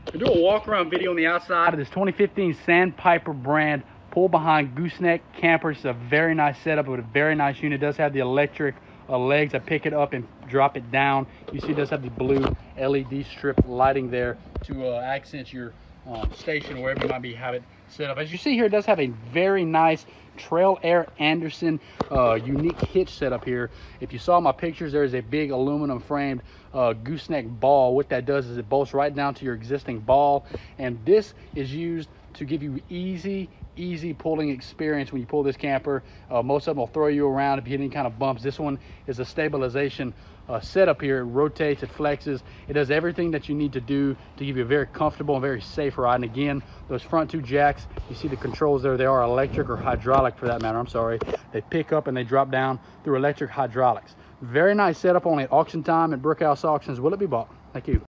To do a walk around video on the outside of this 2015 Sandpiper brand pull behind gooseneck camper. It's a very nice setup with a very nice unit. It does have the electric legs that pick it up and drop it down. You see it does have the blue LED strip lighting there to accent your station wherever you might be have it set up. As you see here, it does have a very nice Trail Air Anderson unique hitch setup here. If you saw my pictures, there is a big aluminum framed gooseneck ball. What that does is it bolts right down to your existing ball, and this is used to give you easy pulling experience when you pull this camper. Most of them will throw you around if you hit any kind of bumps. This one is a stabilization setup here. It rotates, it flexes, it does everything that you need to do to give you a very comfortable and very safe ride. And again, those front two jacks, you see the controls there, they are electric or hydraulic for that matter, I'm sorry. They pick up and they drop down through electric hydraulics. Very nice setup, only at auction time at Brookhouse Auctions will it be bought. Thank you.